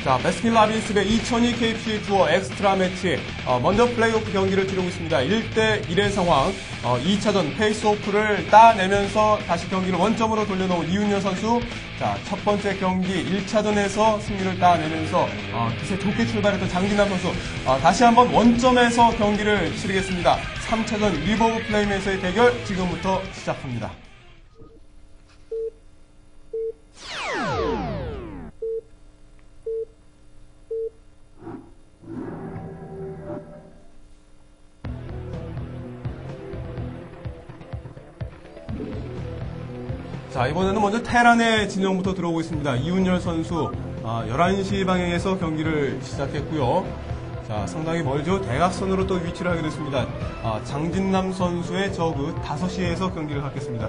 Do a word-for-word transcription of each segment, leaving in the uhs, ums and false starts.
자, 베스킨 라빈스 대 이천이 케이피씨에이 투어 엑스트라 매치. 어, 먼저 플레이오프 경기를 치르고 있습니다. 일 대 일의 상황. 어, 이 차전 페이스오프를 따내면서 다시 경기를 원점으로 돌려놓은 이윤열 선수. 자, 첫 번째 경기 일 차전에서 승리를 따내면서 어, 기세 좋게 출발했던 장진남 선수. 어, 다시 한번 원점에서 경기를 치르겠습니다. 삼 차전 리버 오브 플레임에서의 대결 지금부터 시작합니다. 자, 이번에는 먼저 테란의 진영부터 들어오고 있습니다. 이윤열 선수 아, 열한 시 방향에서 경기를 시작했고요. 자, 상당히 멀죠. 대각선으로 또 위치를 하게 됐습니다. 아, 장진남 선수의 저그 다섯 시에서 경기를 갖겠습니다.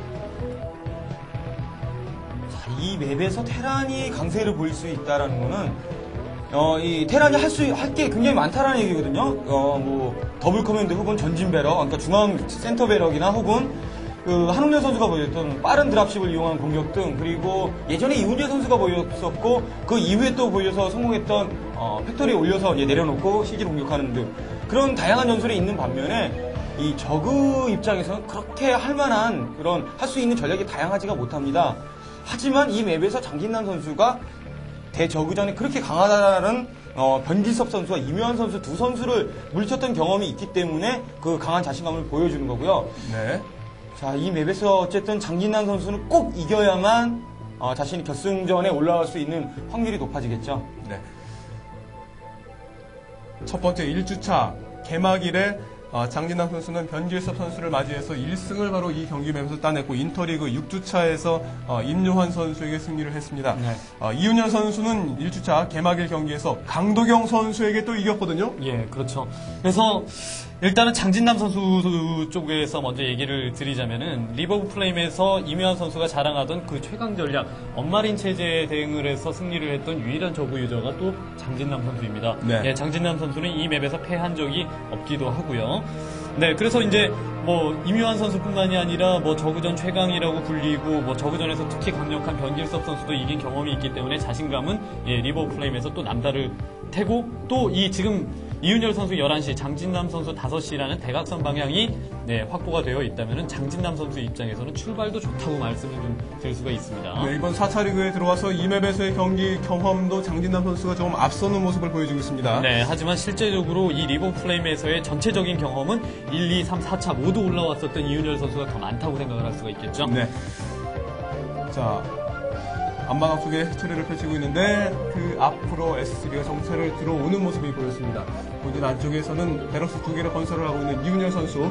자, 이 맵에서 테란이 강세를 보일 수 있다라는 거는 어, 이 테란이 할 수 할 게 굉장히 많다라는 얘기거든요. 어, 뭐 더블 커맨드 혹은 전진 배럭, 그러니까 중앙 센터 배럭이나 혹은 그 한웅렬 선수가 보였던 빠른 드랍십을 이용한 공격 등, 그리고 예전에 이훈재 선수가 보였었고 그 이후에 또 보여서 성공했던 어, 팩토리에 올려서 이제 내려놓고 시즈를 공격하는 등 그런 다양한 전술이 있는 반면에 이 저그 입장에서는 그렇게 할 만한 그런 할 수 있는 전략이 다양하지가 못합니다. 하지만 이 맵에서 장진남 선수가 대저그전에 그렇게 강하다는 어, 변기섭 선수와 이묘한 선수 두 선수를 물리쳤던 경험이 있기 때문에 그 강한 자신감을 보여주는 거고요. 네. 자, 이 맵에서 어쨌든 장진남 선수는 꼭 이겨야만 어, 자신이 결승전에 올라갈 수 있는 확률이 높아지겠죠. 네. 첫 번째 일 주차 개막일에 어, 장진남 선수는 변길섭 선수를 맞이해서 일 승을 바로 이 경기 맵에서 따냈고, 인터리그 육 주차에서 어, 임요환 선수에게 승리를 했습니다. 네. 어, 이윤열 선수는 일 주차 개막일 경기에서 강도경 선수에게 또 이겼거든요. 예, 그렇죠. 그래서 일단은 장진남 선수 쪽에서 먼저 얘기를 드리자면은 리버 오브 플레임에서 임요환 선수가 자랑하던 그 최강 전략 엄마린 체제에 대응을 해서 승리를 했던 유일한 저그 유저가 또 장진남 선수입니다. 네. 예, 장진남 선수는 이 맵에서 패한 적이 없기도 하고요. 네, 그래서 이제 뭐 임요환 선수뿐만이 아니라 뭐 저그전 최강이라고 불리고 뭐 저그전에서 특히 강력한 변길섭 선수도 이긴 경험이 있기 때문에 자신감은 예, 리버 오브 플레임에서 또 남다를 테고, 또 이 지금 이윤열 선수 열한 시, 장진남 선수 다섯 시라는 대각선 방향이 네, 확보가 되어 있다면 장진남 선수 입장에서는 출발도 좋다고 말씀을 좀 드릴 수가 있습니다. 네, 이번 사 차 리그에 들어와서 이 맵에서의 경기 경험도 장진남 선수가 조금 앞서는 모습을 보여주고 있습니다. 네, 하지만 실제적으로 이 리버 플레임에서의 전체적인 경험은 일, 이, 삼, 사 차 모두 올라왔었던 이윤열 선수가 더 많다고 생각을 할 수가 있겠죠. 네. 자, 앞마당 속에 처리를 펼치고 있는데 그 앞으로 에스씨비가 정찰을 들어오는 모습이 보였습니다. 본인 안쪽에서는 베럭스 두 개를 건설을 하고 있는 이윤열 선수.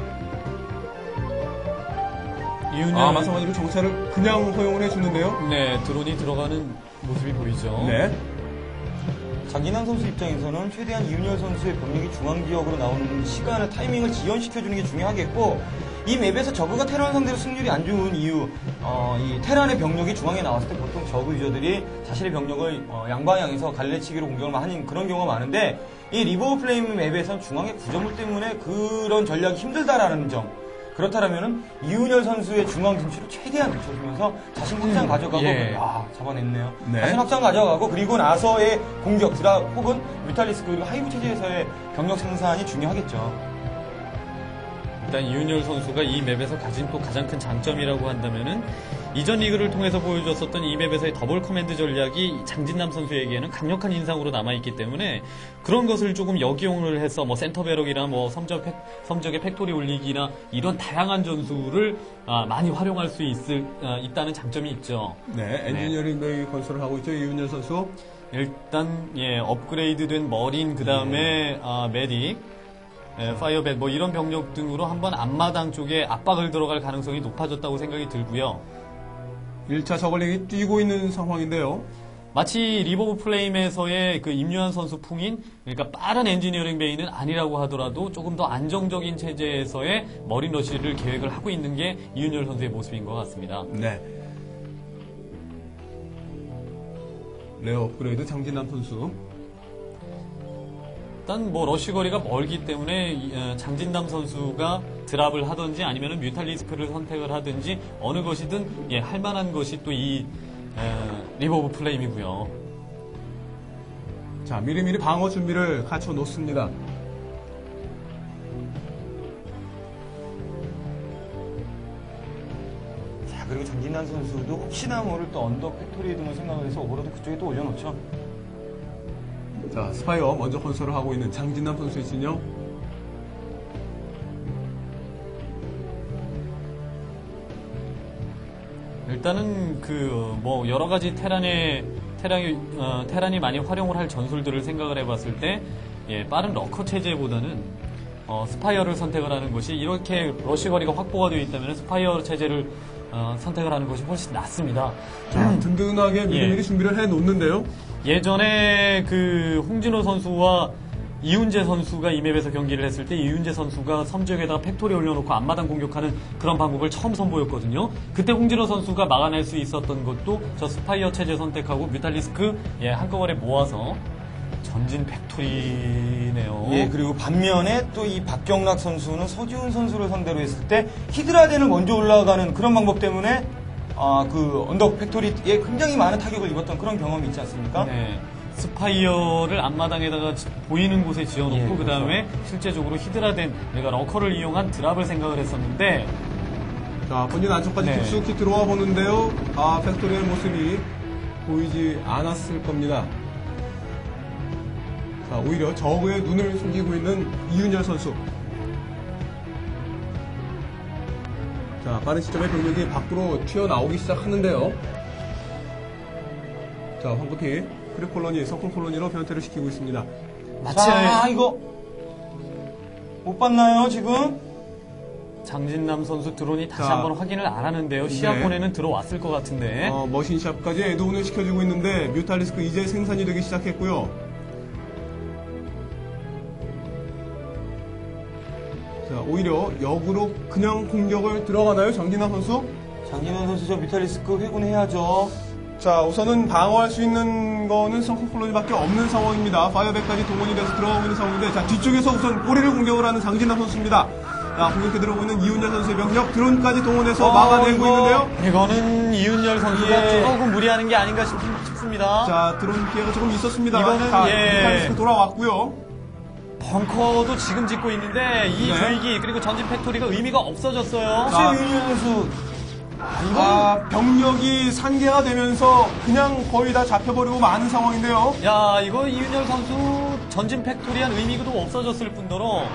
이윤열... 아, 마찬가지로 정찰을 그냥 허용을 해주는데요. 네, 드론이 들어가는 모습이 보이죠. 네. 장진남 선수 입장에서는 최대한 이윤열 선수의 병력이 중앙 지역으로 나오는 시간을, 타이밍을 지연시켜주는 게 중요하겠고, 이 맵에서 저그가 테란 상대로 승률이 안 좋은 이유, 어, 이 테란의 병력이 중앙에 나왔을 때 보통 저그 유저들이 자신의 병력을 어, 양방향에서 갈래치기로 공격을 하는 그런 경우가 많은데, 이 리버 오브 플레임 맵에서는 중앙의 구조물 때문에 그런 전략이 힘들다라는 점. 그렇다면은 이윤열 선수의 중앙 진출을 최대한 늦춰주면서 자신 확장 가져가고, 예. 아, 잡아냈네요. 네. 자신 확장 가져가고, 그리고 나서의 공격, 드라 혹은 뮤탈리스크 그리고 하이브 체제에서의 병력 생산이 중요하겠죠. 일단 이윤열 선수가 이 맵에서 가진 또 가장 큰 장점이라고 한다면은 이전 리그를 통해서 보여줬었던 이 맵에서의 더블 커맨드 전략이 장진남 선수에게는 강력한 인상으로 남아있기 때문에 그런 것을 조금 역이용을 해서 뭐 센터 배럭이나 뭐 섬적 팩, 섬적의 팩토리 올리기나 이런 다양한 전술을 아, 많이 활용할 수 있을, 아, 있다는 장점이 있죠. 네, 엔지니어링 베이 건설을 하고 있죠, 이윤열 선수. 일단 예, 업그레이드된 머린, 그 다음에 아, 메딕, 예, 파이어벳 뭐 이런 병력 등으로 한번 앞마당 쪽에 압박을 들어갈 가능성이 높아졌다고 생각이 들고요. 일 차 저글링이 뛰고 있는 상황인데요. 마치 리버 오브 플레임에서의 그 임요한 선수 풍인, 그러니까 빠른 엔지니어링 베이는 아니라고 하더라도 조금 더 안정적인 체제에서의 머린 러시를 계획을 하고 있는 게 이윤열 선수의 모습인 것 같습니다. 네. 레어 업그레이드 장진남 선수. 일단 뭐 러쉬 거리가 멀기 때문에 장진남 선수가 드랍을 하든지 아니면 뮤탈리스크를 선택을 하든지 어느 것이든 예, 할 만한 것이 또 이 리버 오브 플레임이고요. 자, 미리미리 방어 준비를 갖춰 놓습니다. 자, 그리고 전진남 선수도 혹시나 모를 또 언덕 팩토리 등을 생각을 해서 오버로드 그쪽에 또 올려놓죠. 자, 스파이어 먼저 건설을 하고 있는 장진남 선수의 진영. 일단은 그 뭐 여러 가지 테란의 테란이 어, 테란이 많이 활용을 할 전술들을 생각을 해봤을 때 예, 빠른 러커 체제보다는 어, 스파이어를 선택을 하는 것이 이렇게 러시 거리가 확보가 되어 있다면 스파이어 체제를 어, 선택을 하는 것이 훨씬 낫습니다. 자, 든든하게 미리미리 예. 준비를 해 놓는데요. 예전에 그 홍진호 선수와 이훈재 선수가 이 맵에서 경기를 했을 때 이훈재 선수가 섬지역에다가 팩토리 올려놓고 앞마당 공격하는 그런 방법을 처음 선보였거든요. 그때 홍진호 선수가 막아낼 수 있었던 것도 저 스파이어 체제 선택하고 뮤탈리스크 예, 한꺼번에 모아서 전진 팩토리네요. 예, 그리고 반면에 또 이 박경락 선수는 서지훈 선수를 상대로 했을 때 히드라덴을 먼저 올라가는 그런 방법 때문에 아, 그 언덕 팩토리에 굉장히 많은 타격을 입었던 그런 경험이 있지 않습니까? 네. 스파이어를 앞마당에다가 지- 보이는 곳에 지어놓고 예, 그 다음에 실제적으로 히드라된 내가 러커를 이용한 드랍을 생각을 했었는데 자, 본진 안쪽까지 네. 깊숙이 들어와 보는데요. 아, 팩토리의 모습이 보이지 않았을 겁니다. 자, 오히려 저그의 눈을 속이고 있는 이윤열 선수. 자, 빠른 시점에 병력이 밖으로 튀어나오기 시작하는데요. 자, 황급히 크립콜로니, 석훈콜로니로 변태를 시키고 있습니다. 마치 자, 이거 못 봤나요, 지금? 장진남 선수 드론이 다시 자. 한번 확인을 안 하는데요. 시야권에는 들어왔을 것 같은데. 어, 머신샵까지 에드온을 시켜주고 있는데 뮤탈리스크 이제 생산이 되기 시작했고요. 자, 오히려 역으로 그냥 공격을 들어가나요, 장진남 선수? 장진환 선수 저 뮤탈리스크 회군해야죠. 자, 우선은 방어할 수 있는 거는 성큰 콜로니밖에 없는 상황입니다. 파이어백까지 동원이 돼서 들어가고 있는 상황인데, 자, 뒤쪽에서 우선 꼬리를 공격을 하는 장진남 선수입니다. 자, 공격해 들어오고 있는 이훈열 선수의 병력 드론까지 동원해서 어, 막아내고 이거. 있는데요. 이거는 이윤열 선수가 예. 조금 무리하는 게 아닌가 싶, 싶습니다. 자, 드론 피해가 조금 있었습니다. 이거는, 자, 예. 뮤탈리스크 돌아왔고요. 벙커도 지금 짓고 있는데 이 네. 조이기 그리고 전진 팩토리가 의미가 없어졌어요. 자. 혹시 윤현 선수 아, 병력이 산계가 되면서 그냥 거의 다 잡혀버리고 마는 상황인데요. 야, 이거 이윤열 선수 전진 팩토리한 의미도 없어졌을 뿐더러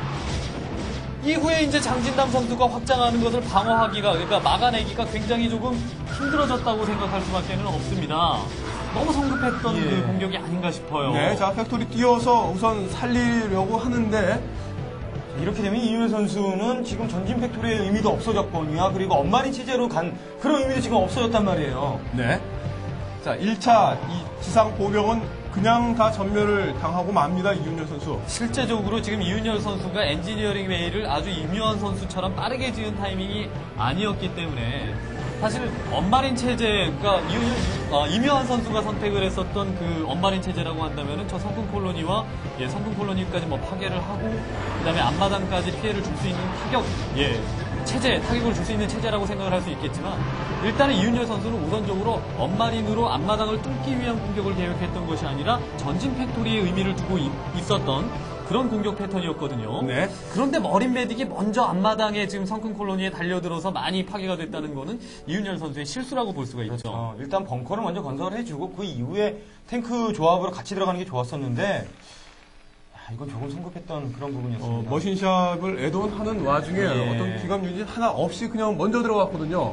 이후에 이제 장진남 선수가 확장하는 것을 방어하기가, 그러니까 막아내기가 굉장히 조금 힘들어졌다고 생각할 수밖에 없습니다. 너무 성급했던 예. 그 공격이 아닌가 싶어요. 네, 자, 팩토리 띄워서 우선 살리려고 하는데, 이렇게 되면 이윤현 선수는 지금 전진 팩토리의 의미도 없어졌거든요. 그리고 엄마리 체제로 간 그런 의미도 지금 없어졌단 말이에요. 네. 자, 일 차 이 지상 보병은 그냥 다 전멸을 당하고 맙니다, 이윤열 선수. 실제적으로 지금 이윤열 선수가 엔지니어링 웨이를 아주 이묘한 선수처럼 빠르게 지은 타이밍이 아니었기 때문에 사실 언마린 체제, 그러니까 이윤열, 어, 이묘한 선수가 선택을 했었던 그 언마린 체제라고 한다면은 저 성큰 콜로니와 예, 성큰 콜로니까지 뭐 파괴를 하고 그다음에 앞마당까지 피해를 줄 수 있는 타격, 예, 체제, 타격을 줄 수 있는 체제라고 생각을 할 수 있겠지만 일단은 이윤열 선수는 우선적으로 언마린으로 앞마당을 뚫기 위한 공격을 계획했던 것이 아니라 전진 팩토리의 의미를 두고 이- 있었던 그런 공격 패턴이었거든요. 네. 그런데 머린 메딕이 먼저 앞마당에 지금 성큰 콜로니에 달려들어서 많이 파괴가 됐다는 거는 이윤열 선수의 실수라고 볼 수가 있죠. 어, 일단 벙커를 먼저 건설해주고 그 이후에 탱크 조합으로 같이 들어가는 게 좋았었는데 야, 이건 조금 성급했던 그런 어, 부분이었습니다. 머신샵을 애돈하는 와중에 예. 어떤 기감 유닛 하나 없이 그냥 먼저 들어갔거든요.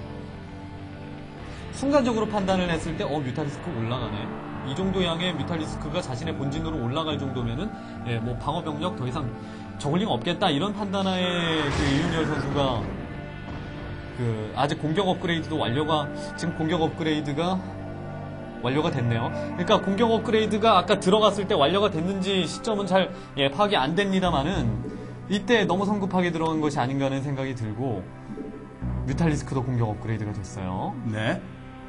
순간적으로 판단을 했을 때, 어, 뮤탈리스크 올라가네. 이 정도 양의 뮤탈리스크가 자신의 본진으로 올라갈 정도면은, 예, 뭐, 방어 병력 더 이상 저글링 없겠다. 이런 판단하에 그 이윤열 선수가, 그, 아직 공격 업그레이드도 완료가, 지금 공격 업그레이드가 완료가 됐네요. 그러니까 공격 업그레이드가 아까 들어갔을 때 완료가 됐는지 시점은 잘, 예, 파악이 안 됩니다만은, 이때 너무 성급하게 들어간 것이 아닌가 하는 생각이 들고, 뮤탈리스크도 공격 업그레이드가 됐어요. 네.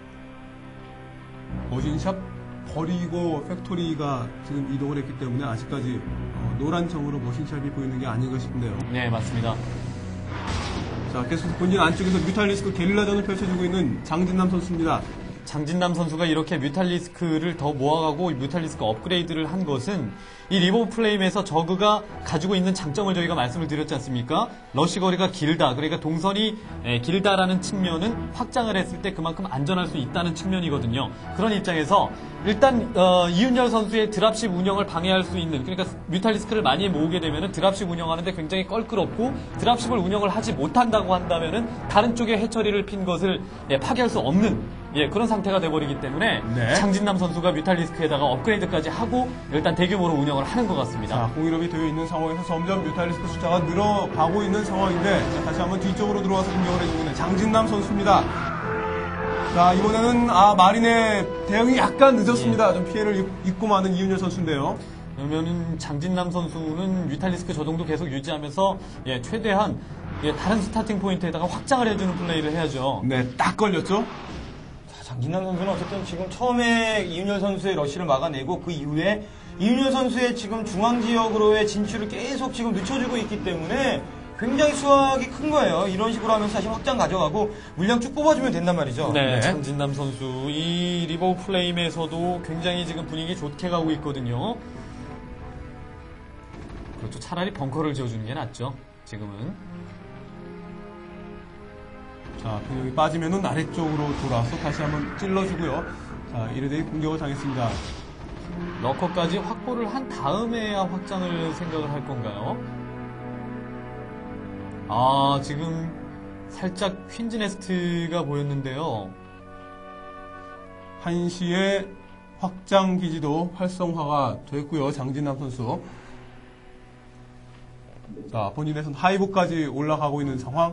머신샵 버리고 팩토리가 지금 이동을 했기 때문에 아직까지 어, 노란 청으로 머신샵이 보이는 게 아닌가 싶은데요. 네, 맞습니다. 자, 계속 본진 안쪽에서 뮤탈리스크 게릴라전을 펼쳐주고 있는 장진남 선수입니다. 장진남 선수가 이렇게 뮤탈리스크를 더 모아가고 뮤탈리스크 업그레이드를 한 것은 이 리버 오브 플레임에서 저그가 가지고 있는 장점을 저희가 말씀을 드렸지 않습니까? 러시 거리가 길다. 그러니까 동선이 길다라는 측면은 확장을 했을 때 그만큼 안전할 수 있다는 측면이거든요. 그런 입장에서 일단 어, 이윤열 선수의 드랍십 운영을 방해할 수 있는, 그러니까 뮤탈리스크를 많이 모으게 되면은 드랍십 운영하는데 굉장히 껄끄럽고 드랍십을 운영을 하지 못한다고 한다면은 다른 쪽에 해처리를 핀 것을 예, 파괴할 수 없는 예, 그런 상태가 돼버리기 때문에 네. 장진남 선수가 뮤탈리스크에다가 업그레이드까지 하고 일단 대규모로 운영을 하는 것 같습니다. 자, 공일업이 되어 있는 상황에서 점점 뮤탈리스크 숫자가 늘어가고 있는 상황인데, 자, 다시 한번 뒤쪽으로 들어와서 공격을 해주고 있는 장진남 선수입니다. 자, 이번에는 아 마린의 대응이 약간 늦었습니다. 좀 피해를 입고 마는 이윤열 선수인데요. 그러면은 장진남 선수는 뮤탈리스크 저 정도 계속 유지하면서 예, 최대한 예, 다른 스타팅 포인트에다가 확장을 해주는 플레이를 해야죠. 네, 딱 걸렸죠. 장진남 선수는 어쨌든 지금 처음에 이윤열 선수의 러시를 막아내고 그 이후에 이윤열 선수의 지금 중앙 지역으로의 진출을 계속 지금 늦춰주고 있기 때문에 굉장히 수확이 큰 거예요. 이런 식으로 하면서 다시 확장 가져가고 물량 쭉 뽑아주면 된단 말이죠. 네, 네. 장진남 선수 이 리버 플레임에서도 굉장히 지금 분위기 좋게 가고 있거든요. 그렇죠. 차라리 벙커를 지어주는 게 낫죠. 지금은. 자, 병력이 빠지면은 아래쪽으로 돌아서 다시 한번 찔러주고요. 자, 이르데이 공격을 당했습니다. 러커까지 확보를 한 다음에야 확장을 생각을 할 건가요? 아, 지금 살짝 퀸즈 네스트가 보였는데요. 한시에 확장 기지도 활성화가 됐고요. 장진남 선수. 자, 본인의 손 하이브까지 올라가고 있는 상황.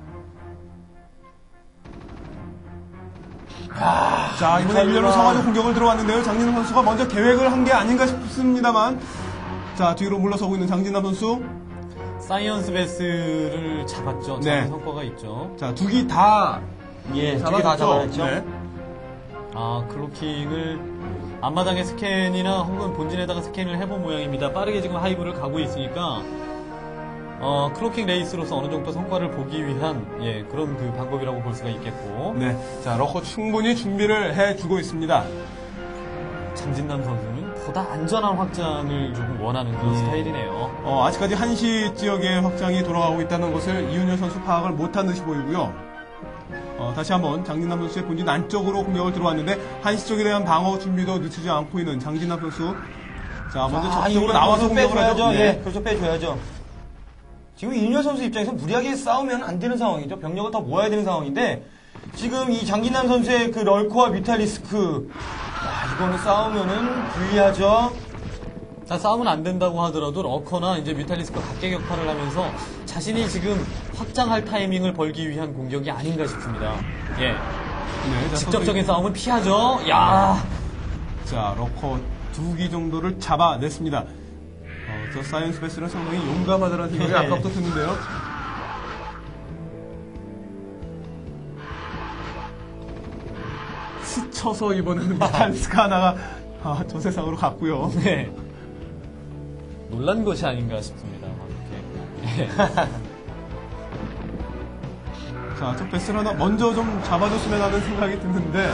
아, 자, 이번에 일렬로 상하조 공격을 들어왔는데요. 장진남 선수가 먼저 계획을 한 게 아닌가 싶습니다만, 자, 뒤로 물러서고 있는 장진남 선수. 사이언스 베스를 잡았죠. 잡은 네. 성과가 있죠. 자, 두 기 다 예, 두 개 다 잡아냈죠. 잡아냈죠. 네. 아, 클로킹을 앞마당에 스캔이나 혹은 본진에다가 스캔을 해본 모양입니다. 빠르게 지금 하이브를 가고 있으니까 어, 클로킹 레이스로서 어느 정도 성과를 보기 위한 예, 그런 그 방법이라고 볼 수가 있겠고. 네. 자, 러커 충분히 준비를 해주고 있습니다. 장진남 선수는 보다 안전한 확장을 조금 원하는 그런 예. 스타일이네요. 어, 아직까지 한시 지역의 확장이 돌아가고 있다는 것을 이윤열 선수 파악을 못한 듯이 보이고요. 어, 다시 한번 장진남 선수의 본진 안쪽으로 공격을 들어왔는데 한시 쪽에 대한 방어 준비도 늦추지 않고 있는 장진남 선수. 자, 먼저 아, 적극적으로 이윤열 나와서 선수 공격을 빼줘야죠. 하죠. 예, 그렇죠. 빼줘야죠. 지금 이윤열 선수 입장에서 무리하게 싸우면 안 되는 상황이죠. 병력을 더 모아야 되는 상황인데 지금 이 장진남 선수의 그 럴코와 뮤탈리스크, 야, 이거는 싸우면은 불리하죠. 자, 싸움은 안 된다고 하더라도 러커나 이제 뮤탈리스크 각계 격파를 하면서 자신이 지금 확장할 타이밍을 벌기 위한 공격이 아닌가 싶습니다. 예. 네, 자, 직접적인 싸움은 피하죠. 야. 자, 러커 두 기 정도를 잡아냈습니다. 어, 저 사이언스 베스는 상당히 용감하다는 생각이 네. 아까부터 드는데요. 스쳐서 이번에는 뮤탈리스크 하나가 아, 저 세상으로 갔고요. 네. 놀란 것이 아닌가 싶습니다. 이렇게. 예. 자, 저 베스를 하나 먼저 좀 잡아줬으면 하는 생각이 드는데.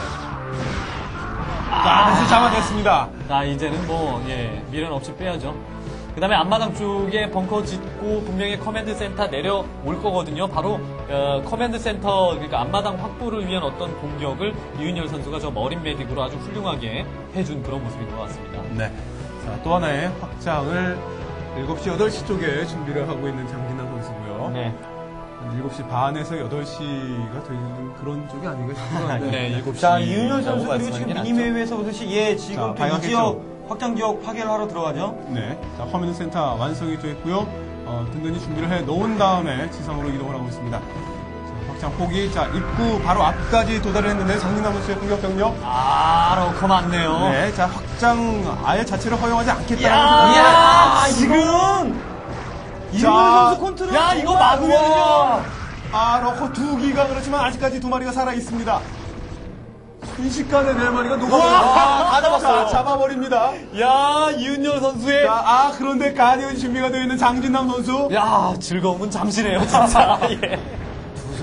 자, 베스 잡아냈습니다. 자, 이제는 뭐, 예, 미련 없이 빼야죠. 그 다음에 앞마당 쪽에 벙커 짓고 분명히 커맨드 센터 내려올 거거든요. 바로, 어, 커맨드 센터, 그러니까 앞마당 확보를 위한 어떤 공격을 이윤열 선수가 저 머린 메딕으로 아주 훌륭하게 해준 그런 모습인 것 같습니다. 네. 자, 또 하나의 확장을 일곱 시, 여덟 시 쪽에 준비를 하고 있는 장진남 선수고요. 네. 한 일곱 시 반에서 여덟 시가 되는 그런 쪽이 아닌가 싶은데. 네, 일곱 시. 자, 이윤열 선수 그리고 지금 미니맵에서 보듯이 예, 자, 지금 또 이 발각했죠. 지역 확장 지역 파괴를 하러 들어가죠. 네. 자, 커맨드 센터 완성이 됐고요. 어, 든든히 준비를 해 놓은 다음에 지상으로 이동을 하고 있습니다. 자, 확장 포기. 자, 입구 바로 앞까지 도달을 했는데 장진남 선수의 공격 병력. 아, 러커 맞네요. 네. 자, 확장 아예 자체를 허용하지 않겠다는 야, 야, 지금! 이윤열 선수 컨트롤. 야, 이거 막으면요! 아, 러커 두 기가 그렇지만 아직까지 두 마리가 살아 있습니다. 순식간에 네 마리가 녹아버립니다. 다 잡았어요. 자, 잡아버립니다. 야, 이윤열 선수의. 자, 아, 그런데 가디언 준비가 되어 있는 장진남 선수. 야, 즐거움은 잠시네요, 진짜. 예. 두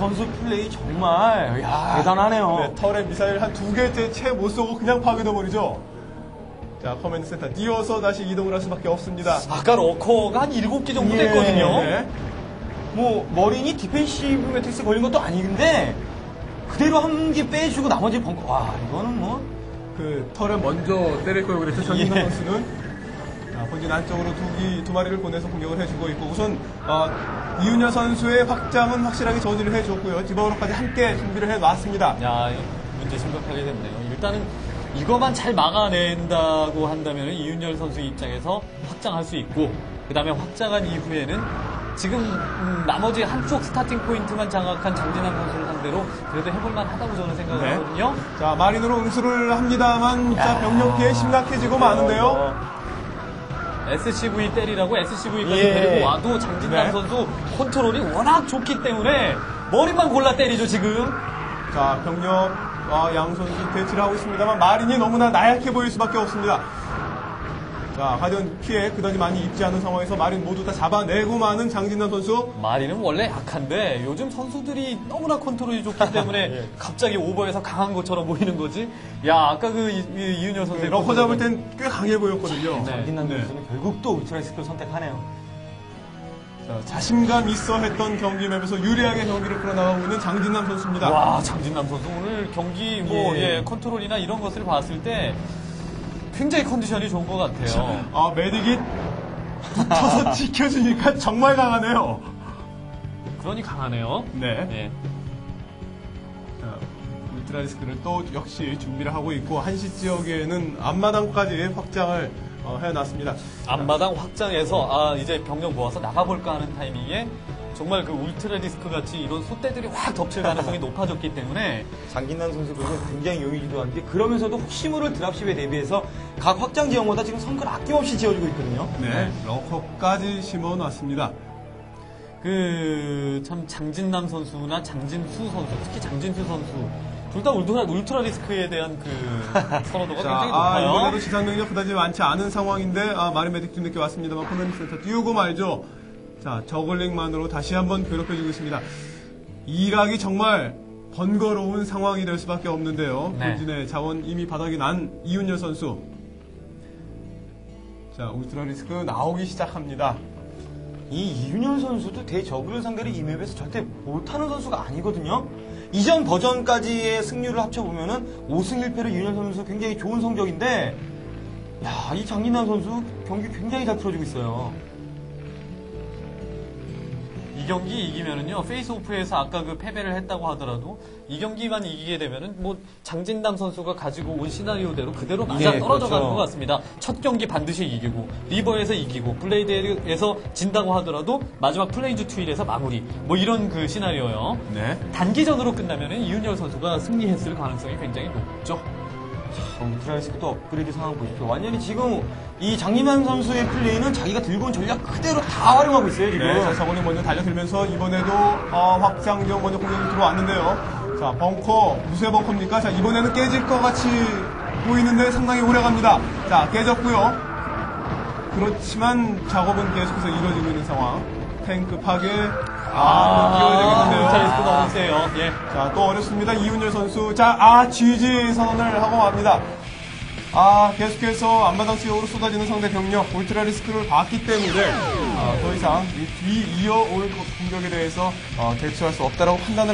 선수 플레이 정말 야, 대단하네요. 네, 털에 미사일 한 두 개째 채 못 쏘고 그냥 파괴돼버리죠. 자, 커맨드 센터 띄워서 다시 이동을 할 수밖에 없습니다. 아까 러커가 한 일곱 개 정도 예. 됐거든요. 네. 뭐 머린이 디펜시브 매트릭스 걸린 것도 아닌데 그대로 한 개 빼주고 나머지 벙커. 와 이거는 뭐 그 털에 먼저 때릴 거라고 그랬죠. 전인성 예. 선수는. 자, 본진 안쪽으로 두, 기, 두 마리를 보내서 공격을 해주고 있고 우선 어, 이윤여 선수의 확장은 확실하게 저지를 해줬고요. 디버로까지 함께 준비를 해놨습니다. 야, 이거 문제 심각하게 됐네요. 일단은 이거만 잘 막아낸다고 한다면 이윤열 선수 입장에서 확장할 수 있고, 그 다음에 확장한 이후에는 지금 음, 나머지 한쪽 스타팅 포인트만 장악한 장진환 선수를 상대로 그래도 해볼만 하다고 저는 생각을 네. 하거든요. 자, 마린으로 응수를 합니다만 자, 병력 피해 심각해지고 마는데요. 에스씨브이 때리라고 에스씨브이까지 예. 데리고 와도 장진남 네. 선수 컨트롤이 워낙 좋기 때문에 머리만 골라 때리죠 지금. 자, 병력 어, 양 선수 대치를 하고 있습니다만 마린이 너무나 나약해 보일 수밖에 없습니다. 자, 가디언 피해 그다지 많이 입지 않은 상황에서 마린 모두 다 잡아내고 마는 장진남 선수. 마리는 원래 약한데 요즘 선수들이 너무나 컨트롤이 좋기 때문에 예. 갑자기 오버해서 강한 것처럼 보이는 거지. 야, 아까 그 이- 이- 이윤열 선수의 러커 잡을 컨트롤은- 땐 꽤 강해 보였거든요. 네. 장진남 네. 선수는 결국 또 울트라리스크를 선택하네요. 자, 자신감 있어 했던 경기 맵에서 유리하게 경기를 끌어나가고 있는 장진남 선수입니다. 와, 장진남 선수 오늘 경기 뭐 예. 예, 컨트롤이나 이런 것을 봤을 때 굉장히 컨디션이 좋은 것 같아요. 아, 메딕이 붙어서 지켜주니까 정말 강하네요. 그러니 강하네요. 네. 예. 자, 울트라리스크를 또 역시 준비를 하고 있고 한시 지역에는 앞마당까지 확장을 어, 해놨습니다. 앞마당 확장해서 아 이제 병력 모아서 나가볼까 하는 타이밍에 정말 그 울트라 디스크 같이 이런 솥대들이 확 덮칠 가능성이 높아졌기 때문에 장진남 선수 그래서 굉장히 용의주도한데 그러면서도 혹시 모를 드랍십에 대비해서 각 확장 지역마다 지금 성큰 아낌없이 지어주고 있거든요. 네, 러커까지 심어놨습니다. 그 참 장진남 선수나 장진수 선수, 특히 장진수 선수 둘 다 울트라, 울트라 디스크에 대한 그 선호도가 자, 굉장히 아, 높아요. 이번에도 지상 능력 그다지 많지 않은 상황인데 아, 마린 메딕 좀 늦게 왔습니다만 커맨드 센터 띄우고 말죠. 자, 저글링만으로 다시 한번 괴롭혀주고 있습니다. 이락이 정말 번거로운 상황이 될 수밖에 없는데요. 네. 본진의 자원 이미 바닥이 난 이윤열 선수. 자, 울트라 리스크 나오기 시작합니다. 이 이윤열 선수도 대저그를 상대로 이 맵에서 절대 못하는 선수가 아니거든요. 이전 버전까지의 승률을 합쳐보면은 오 승 일 패로 이윤열 선수 굉장히 좋은 성적인데, 야, 이 장진남 선수 경기 굉장히 잘 풀어주고 있어요. 이 경기 이기면은요 페이스오프에서 아까 그 패배를 했다고 하더라도 이 경기만 이기게 되면은 뭐 장진남 선수가 가지고 온 시나리오대로 그대로 맞아 예, 떨어져 가는 그렇죠. 것 같습니다. 첫 경기 반드시 이기고 리버에서 이기고 블레이드에서 진다고 하더라도 마지막 플레인즈 투일에서 마무리 뭐 이런 그 시나리오요. 네. 단기전으로 끝나면은 이윤열 선수가 승리했을 가능성이 굉장히 높죠. 울트라리스크도 업그레이드 상황 보십시오. 완전히 지금 이 장진남 선수의 플레이는 자기가 들고 온 전략 그대로 다 활용하고 있어요, 지금. 네, 자, 저글링 먼저 달려들면서 이번에도 어, 확장지역 먼저 공격이 들어왔는데요. 자, 벙커, 무쇠 벙커입니까? 자, 이번에는 깨질 것 같이 보이는데 상당히 오래 갑니다. 자, 깨졌고요. 그렇지만 작업은 계속해서 이루어지고 있는 상황. 탱크 파괴. 아, 뛰어야 되겠는데요. 울트라리스크 너무 세요. 예. 자, 또 어렵습니다. 이윤열 선수. 자, 아, 지지 선언을 하고 맙니다. 아, 계속해서 앞마당 지역으로 쏟아지는 상대 병력, 울트라 리스크를 봤기 때문에, 아, 더 이상 이 뒤 이어올 공격에 대해서 어, 대처할 수 없다라고 판단을